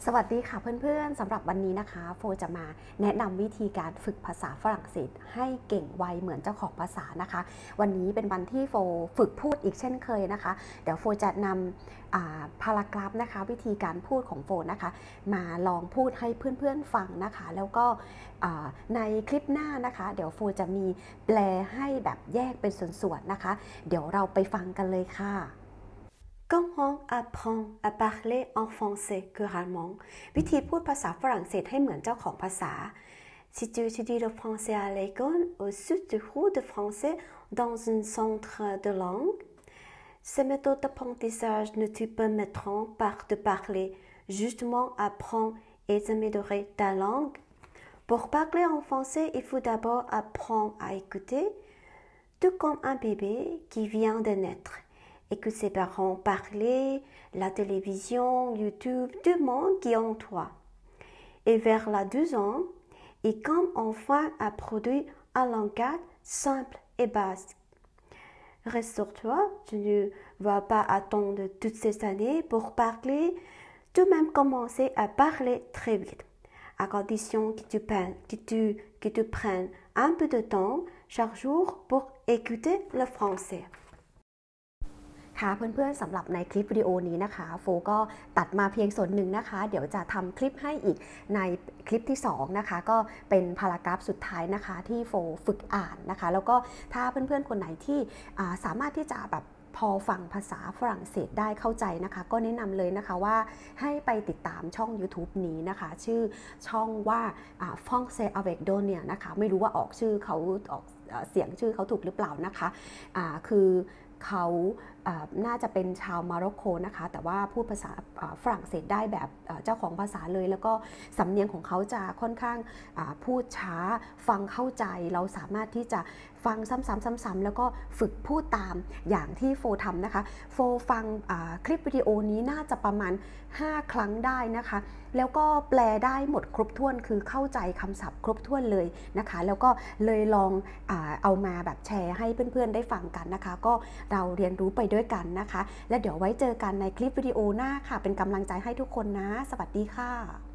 สวัสดีค่ะเพื่อนๆสำหรับวันนี้นะคะโฟจะมาแนะนำวิธีการฝึกภาษาฝรั่งเศสให้เก่งไวเหมือนเจ้าของภาษานะคะวันนี้เป็นวันที่โฟฝึกพูดอีกเช่นเคยนะคะเดี๋ยวโฟจะนำพารากราฟนะคะวิธีการพูดของโฟนะคะมาลองพูดให้เพื่อนๆฟังนะคะแล้วก็ในคลิปหน้านะคะเดี๋ยวโฟจะมีแปลให้แบบแยกเป็นส่วนๆนะคะเดี๋ยวเราไปฟังกันเลยค่ะComment apprendre à parler en français couramment วิธีพูดภาษาฝรั่งเศสให้เหมือนเจ้าของภาษา Si tu étudies le français à l'école ou si tu cours de français dans un centre de langue, ces méthodes d'apprentissage ne te permettront pas de parler, justement apprendre et améliorer ta langue. Pour parler en français, il faut d'abord apprendre à écouter, tout comme un bébé qui vient de naître.Et que ses parents parlaient, la télévision, YouTube, tout le monde qui entoure. Et vers la 2 ans, et comme enfin a produit un langage simple et basique. Rassure-toi, tu ne vas pas attendre toutes ces années pour parler, tout de même commencer à parler très vite, à condition que tu prennes un peu de temps chaque jour pour écouter le français.ค่ะเพื่อนๆสำหรับในคลิปวิดีโอนี้นะคะโฟก็ตัดมาเพียงส่วนหนึ่งนะคะเดี๋ยวจะทำคลิปให้อีกในคลิปที่2นะคะก็เป็นพารากราฟสุดท้ายนะคะที่โฟฝึกอ่านนะคะแล้วก็ถ้าเพื่อนๆคนไหนที่สามารถที่จะแบบพอฟังภาษาฝรั่งเศสได้เข้าใจนะคะก็แนะนำเลยนะคะว่าให้ไปติดตามช่อง YouTube นี้นะคะชื่อช่องว่าFrançais avec Donia นะคะไม่รู้ว่าออกชื่อเขาออกเสียงชื่อเขาถูกหรือเปล่านะคะคือเขาน่าจะเป็นชาวโมร็อกโกนะคะแต่ว่าพูดภาษาฝรั่งเศสได้แบบเจ้าของภาษาเลยแล้วก็สำเนียงของเขาจะค่อนข้างพูดช้าฟังเข้าใจเราสามารถที่จะฟังซ้ำๆแล้วก็ฝึกพูดตามอย่างที่โฟทำนะคะโฟฟังคลิปวิดีโอนี้น่าจะประมาณ5 ครั้งได้นะคะแล้วก็แปลได้หมดครบถ้วนคือเข้าใจคำศัพท์ครบถ้วนเลยนะคะแล้วก็เลยลองเอามาแบบแชร์ให้เพื่อนๆได้ฟังกันนะคะก็เราเรียนรู้ไปด้วยกันนะคะและเดี๋ยวไว้เจอกันในคลิปวิดีโอหน้าค่ะเป็นกำลังใจให้ทุกคนนะสวัสดีค่ะ